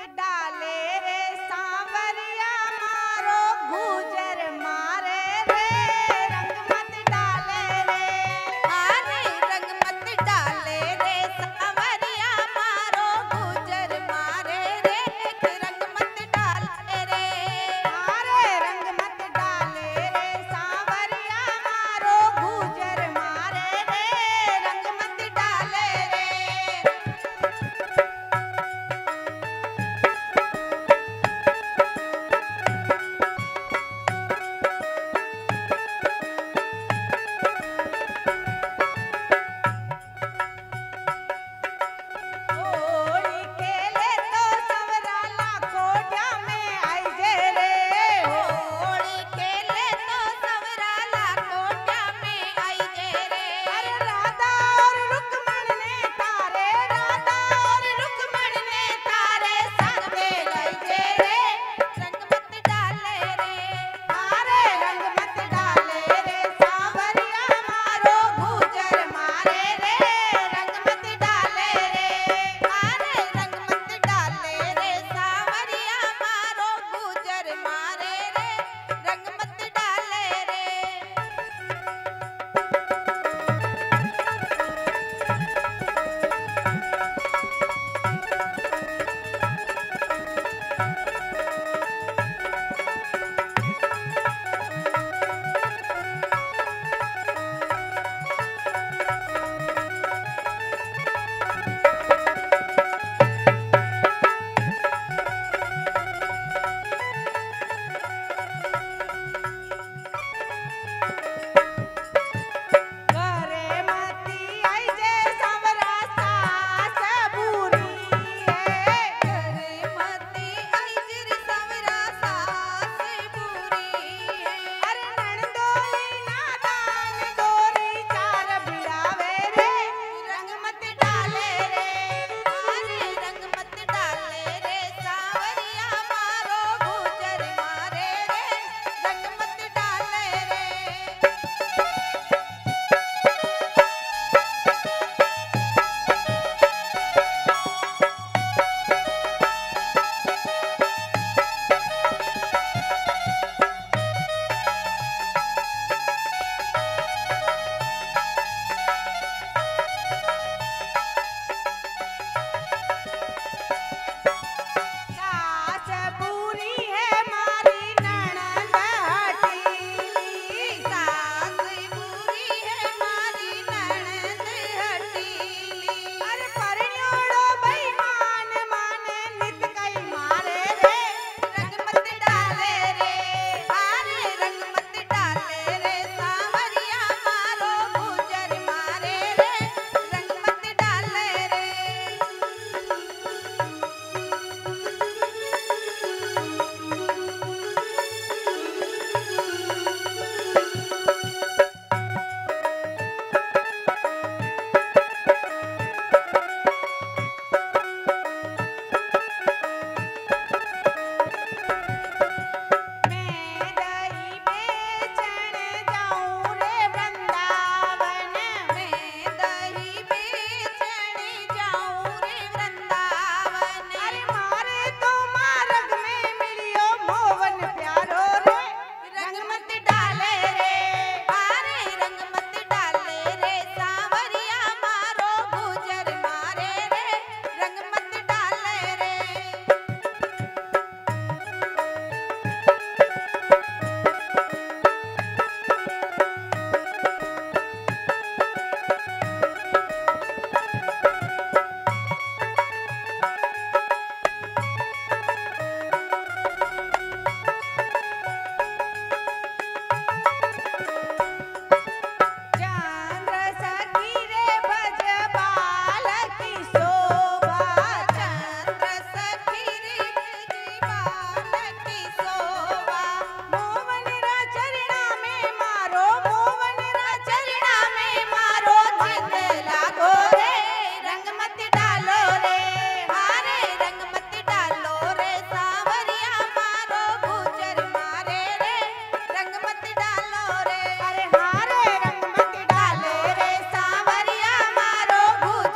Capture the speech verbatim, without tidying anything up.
डाले रे सांवरिया मारो गुजर मारे रे रंग मत डाले रे अरे रंग मत डाले रे सांवरिया मारो गुजर मारे रे रंग मत डाले रे अरे रंग मत डाले रे सांवरिया मारो गुजर मारे रे रंग मत डाले रे होली खेले तो सवराला कोठा में आई जे रे होली खेले तो सवराला कोठा में आई जे रे अरे राधा और रुक्मण ने तारे राधा और रुक्मण ने तारे संग में लाई जे रे रंग मत डाले रे अरे रंग मत डाले रे सांवरिया मारो गुजर मारे रे रंग मत डाले रे अरे रंग मत डाले रे सांवरिया मारो गुजर मारे रे रंग मत डाले रे घरे मती आई जे सांवरा सास बुरी है घरे मती आई जिर सांवरा सास बुरी है अरे नणदोई नादान गोरी चार भिड़ावे रे रंग मत डाले रे अरे रंग मत डाले रे सांवरिया मारो गुजर मारे रे रंग मत डाले रे सास बुरी है मारी नणंद हटीली सास बुरी है मारी ननद हटीली अरे परण्योड़ो बेईमान माने नित कई मारे रे रंग मत डाले रे अरे रंग मत डाले रे सांवरिया मारो गुजर मारे रे रंग मत डाले रे मैं दही बेचण जाऊं रे वृंदावन मैं दही बेचण जाऊं रे वृंदावन अरे मारे तो मार्ग में मिलियो मोहन प्यारो रे रंग मत डाले रे अरे रंग मत डाले रे सांवरिया मारो गुजर मारे रे रंग मत डाले रे चंद्र सखी रे भज बाल की शोभा चंद्र सखी रे बाल की शोभा मोहन रा चरणा में मारो मोहन रा चरणा में मारो रंग लागो रे रंग मत डालो रे हारे रंग मत डालो रे सांवरिया मारो गुजर मारे रे रंग मत डालो रे अरे हारे रंग मत डाले रे सांवरिया मारो गुजर